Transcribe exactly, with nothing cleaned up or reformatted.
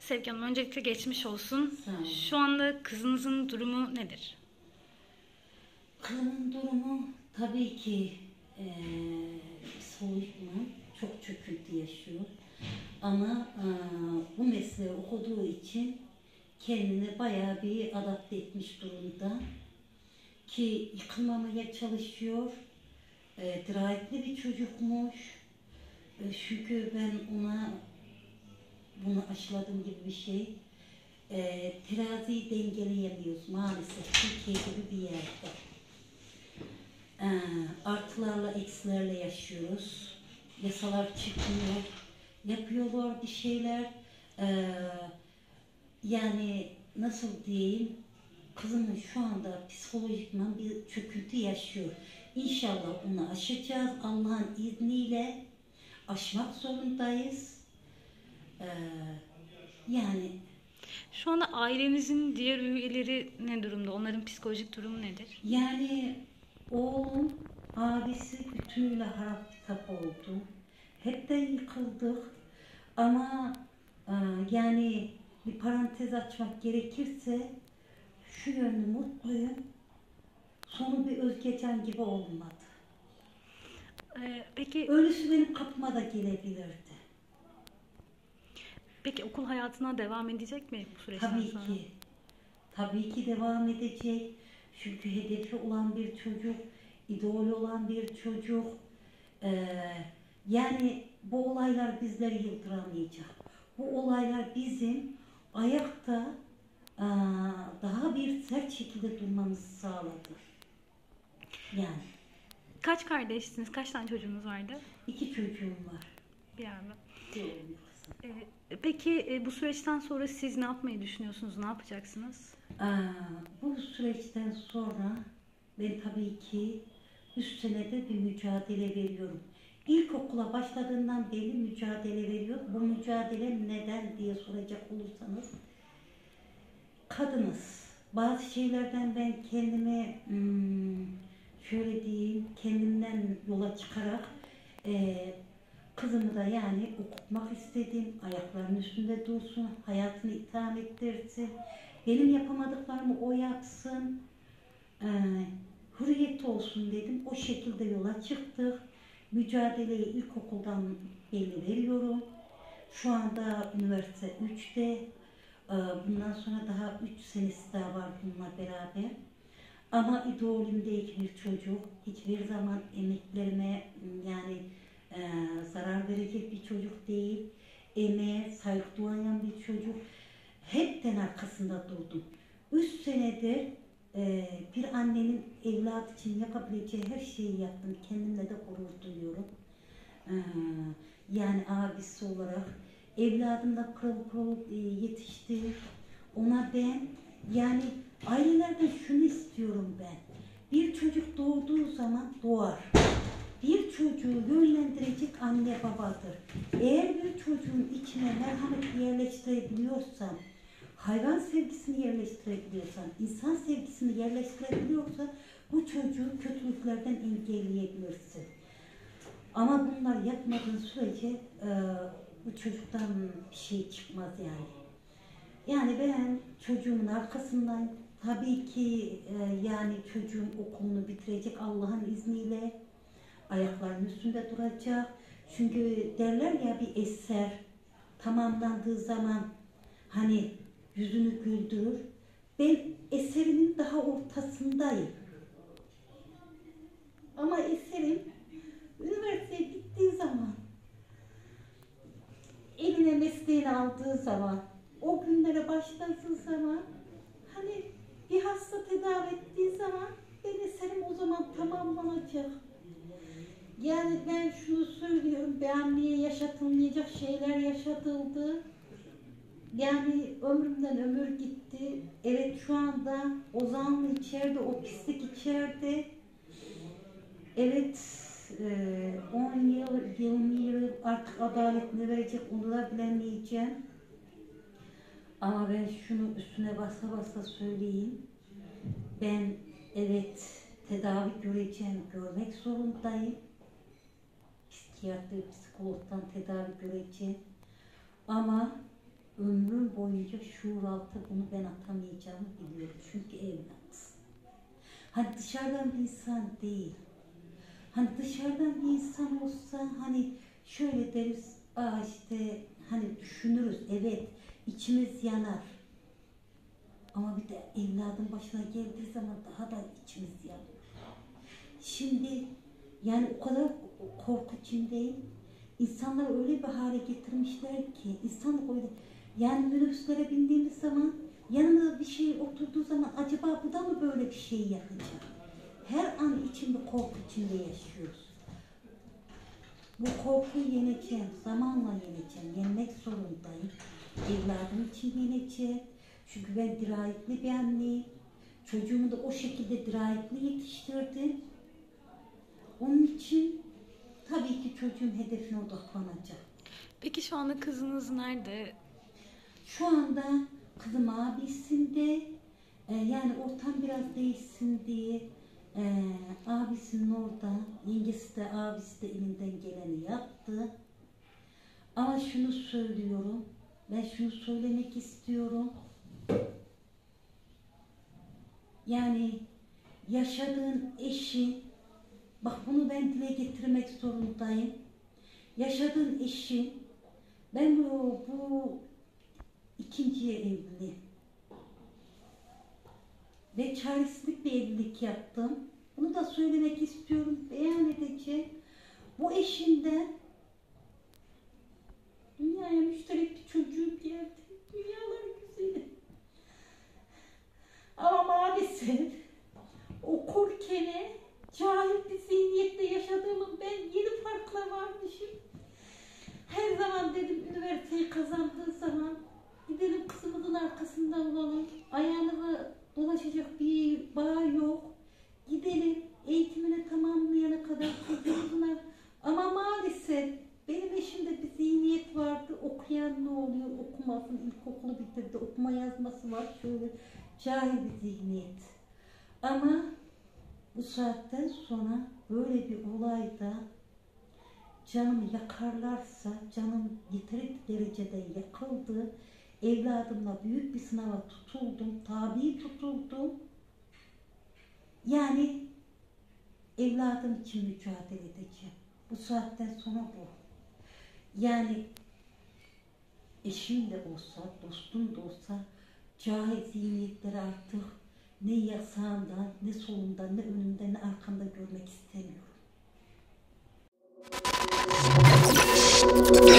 Sevgi Hanım, öncelikle geçmiş olsun. Sağ olun. Şu anda kızınızın durumu nedir? Kızımın durumu tabii ki e, psikolojikman çok çöküntü yaşıyor. Ama e, bu mesleği okuduğu için kendini bayağı bir adapte etmiş durumda. Ki yıkılmamaya çalışıyor. E, dirayetli bir çocukmuş. E, çünkü ben ona bunu aşıladığım gibi bir şey. E, teraziyi dengeleyemiyoruz maalesef Türkiye gibi bir yerde. E, artılarla eksilerle yaşıyoruz. Yasalar çıkmıyor. Yapıyorlar bir şeyler. E, yani nasıl diyeyim? Kızımın şu anda psikolojikman bir çöküntü yaşıyor. İnşallah onu aşacağız. Allah'ın izniyle aşmak zorundayız. Ee, yani Şu anda ailenizin diğer üyeleri ne durumda? Onların psikolojik durumu nedir? yani oğlum, abisi bütünüyle harap kitap oldu. Hepten yıkıldık. Ama e, yani bir parantez açmak gerekirse şu yönlü mutluyum. Sonu bir Özgecan gibi olmadı. Ee, peki Ölüsü benim kapıma da gelebilirdi. peki okul hayatına devam edecek mi bu süreçten Tabii sonra? ki. Tabii ki devam edecek. Çünkü hedefi olan bir çocuk, idolü olan bir çocuk. Ee, yani bu olaylar bizleri yıldıramayacak. Bu olaylar bizim ayakta aa, daha bir sert şekilde durmamızı sağladı. Yani Kaç kardeşsiniz? Kaç tane çocuğunuz vardı? iki çocuğum var. Bir anda. Bir oğlum, bir kızım. Ee, peki e, bu süreçten sonra siz ne yapmayı düşünüyorsunuz? Ne yapacaksınız? Aa, bu süreçten sonra ben tabii ki üç senede bir mücadele veriyorum. İlkokula başladığından beri mücadele veriyor. Bu mücadele neden diye soracak olursanız, kadınız. Bazı şeylerden ben kendime hmm, şöyle diyeyim, kendimden yola çıkarak e, kızımı da yani okutmak istedim. Ayaklarının üstünde dursun, hayatını itham ettirsin. Benim yapamadıklarımı o yapsın. Ee, hürriyeti olsun dedim. O şekilde yola çıktık. Mücadeleyi ilkokuldan beri veriyorum. Şu anda üniversite üçte. Ee, bundan sonra daha üç senesi daha var bununla beraber. Ama idolümdeki bir çocuk. Hiçbir zaman emeklerime yani e, zarar verecek bir çocuk değil. Emeğe saygı duyan bir çocuk. Hepten arkasında durdum. Üç senedir e, bir annenin evlat için yapabileceği her şeyi yaptım. Kendimle de gurur duyuyorum. Ee, yani abisi olarak evladımla pırıl pırıl e, yetişti. Ona ben yani ailelerden şunu istiyorum ben. Bir çocuk doğduğu zaman doğar. Bir çocuğu yönlendirecek anne babadır. Eğer bir çocuğun içine merhamet yerleştirebiliyorsam, hayvan sevgisini yerleştirebiliyorsan, insan sevgisini yerleştirebiliyorsa bu çocuğu kötülüklerden engelleyebilirsin. Ama bunlar yapmadığın sürece e, bu çocuktan bir şey çıkmaz yani. Yani ben çocuğumun arkasından tabii ki e, yani çocuğum okulunu bitirecek Allah'ın izniyle. Ayaklarının üstünde duracak. Çünkü derler ya bir eser tamamlandığı zaman hani yüzünü güldürür. Ben eserimin daha ortasındayım. Ama eserim üniversiteye gittiği zaman, eline mesleğini aldığı zaman, o günlere başladığı zaman, hani bir hasta tedavi ettiği zaman ben eserim o zaman tamamlanacak. Yani ben şunu söylüyorum, bir anneye yaşatılmayacak şeyler yaşatıldı. Yani ömrümden ömür gitti. Evet şu anda o zanlı içeride, o pislik içeride. Evet on yıl, yirmi yıl artık adaletini verecek onu da bilemeyeceğim. Ama ben şunu üstüne basa basa söyleyeyim. Ben evet tedavi göreceğim, görmek zorundayım. Psikiyatri, psikologdan tedavi göreceğim. Ama ömrüm boyu boyunca şuur altı bunu ben atamayacağımı biliyorum. Çünkü evlat. Hani dışarıdan bir insan değil. Hani dışarıdan bir insan olsa hani şöyle deriz, aa işte hani düşünürüz, evet içimiz yanar. Ama bir de evladın başına geldiği zaman daha da içimiz yanıyor. Şimdi yani o kadar korku içindeyim. İnsanlar öyle bir hale getirmişler ki, insan öyle, yani minibüslere bindiğimiz zaman yanımda bir şey oturduğu zaman acaba bu da mı böyle bir şey yapacak? Her an içimde korku içinde yaşıyoruz. Bu korkuyu yeneceğim, zamanla yeneceğim, yenmek zorundayım. Evladım için yeneceğim. Çünkü ben dirayetli bir anneyim. Çocuğumu da o şekilde dirayetli yetiştirdim. Onun için tabii ki çocuğun hedefine odaklanacak. Peki şu anda kızınız nerede? Şu anda kızım abisinde, e, yani ortam biraz değişsin diye e, abisinin orada, yengesi de abisi de elinden geleni yaptı. Ama şunu söylüyorum, ben şunu söylemek istiyorum. Yani yaşadığın eşin, bak bunu ben dile getirmek zorundayım. Yaşadığın eşin, ben bu, bu ikinciye evli ve çaresizlik bir evlilik yaptım. Bunu da söylemek istiyorum, beyan edeceğim. Bu eşinden dünyaya müşterek bir çocuğum geldi. Dünyalar güzeli. Ama maalesef okurken cahil bir zihniyetle yaşadığımın ben yeni farkına varmışım. Her zaman dedim üniversiteyi kazandığı zaman gidelim kızımızın arkasında olalım. Ayağına dolaşacak bir bağ yok. Gidelim eğitimini tamamlayana kadar çocuğumuzun. Ama maalesef benim eşimde bir zihniyet vardı. Okuyan ne oluyor? Okumasın. İlkokulu bitirdi. Okuma yazması var. Şöyle cahil bir zihniyet. Ama bu saatten sonra böyle bir olayda canımı yakarlarsa, canım yeteri derecede yakıldı. Evladımla büyük bir sınava tutuldum, tabi tutuldum. Yani evladım için mücadele edeceğim. Bu saatten sonra bu. Yani eşim de olsa, dostum da olsa cahil zihniyetleri artık ne yasağımda, ne solumda, ne önümde, ne arkamda görmek istemiyorum.